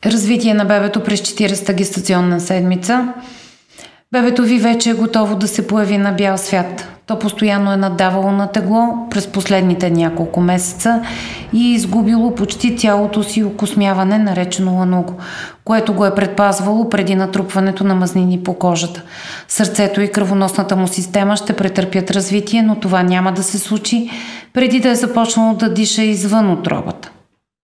Развитие на бебето през 40-та гестационна седмица. Бебето ви вече е готово да се появи на бял свят. То постоянно е надавало на тегло през последните няколко месеца и е изгубило почти цялото си окосмяване, наречено лануго, което го е предпазвало преди натрупването на мазнини по кожата. Сърцето и кръвоносната му система ще претърпят развитие, но това няма да се случи преди да е започнало да диша извън утробата.